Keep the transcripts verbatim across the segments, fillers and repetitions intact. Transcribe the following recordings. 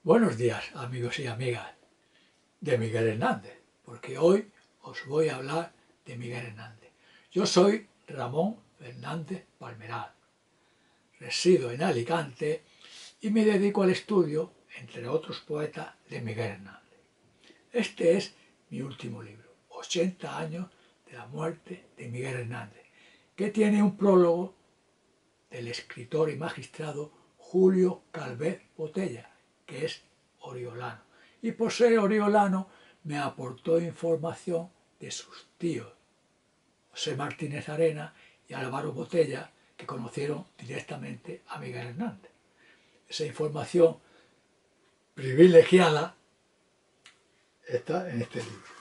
Buenos días, amigos y amigas de Miguel Hernández, porque hoy os voy a hablar de Miguel Hernández. Yo soy Ramón Fernández Palmeral, resido en Alicante y me dedico al estudio, entre otros poetas, de Miguel Hernández. Este es mi último libro, ochenta años de la muerte de Miguel Hernández, que tiene un prólogo del escritor y magistrado Julio Calvet Botella, que es oriolano. Y por ser oriolano me aportó información de sus tíos, José Martínez Arena y Álvaro Botella, que conocieron directamente a Miguel Hernández. Esa información privilegiada está en este libro.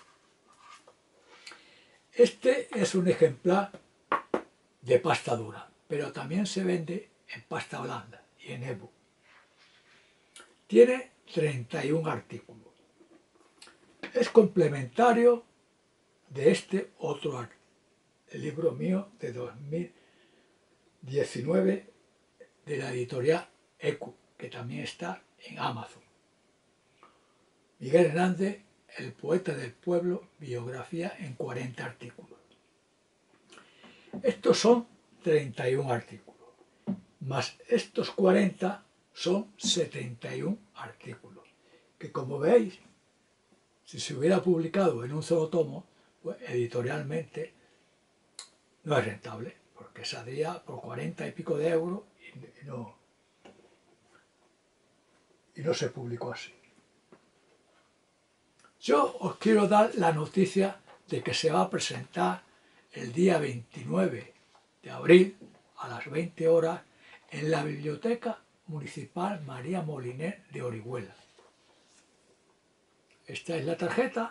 Este es un ejemplar de pasta dura, pero también se vende en pasta blanda y en ebook. Tiene treinta y un artículos. Es complementario de este otro artículo, el libro mío de dos mil diecinueve de la editorial E Q, que también está en Amazon. Miguel Hernández, el poeta del pueblo, biografía en cuarenta artículos. Estos son treinta y un artículos, más estos cuarenta son setenta y un artículos, que como veis, si se hubiera publicado en un solo tomo, pues editorialmente no es rentable, porque saldría por cuarenta y pico de euros y no, y no se publicó así. Yo os quiero dar la noticia de que se va a presentar el día veintinueve de abril a las veinte horas en la Biblioteca Municipal María Moliner de Orihuela. Esta es la tarjeta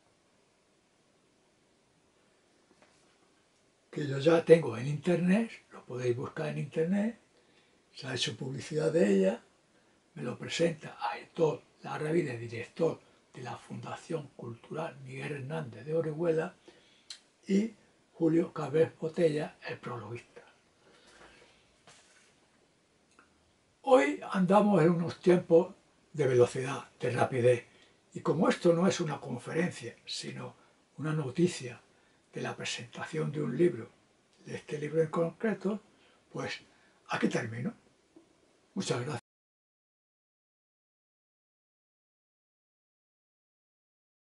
que yo ya tengo en internet, lo podéis buscar en internet, se ha hecho publicidad de ella, me lo presenta Aitor Larravide, director de la Fundación Cultural Miguel Hernández de Orihuela, y Julio Calvet Botella, el prologuista. Hoy andamos en unos tiempos de velocidad, de rapidez, y como esto no es una conferencia, sino una noticia de la presentación de un libro, de este libro en concreto, pues aquí termino. Muchas gracias.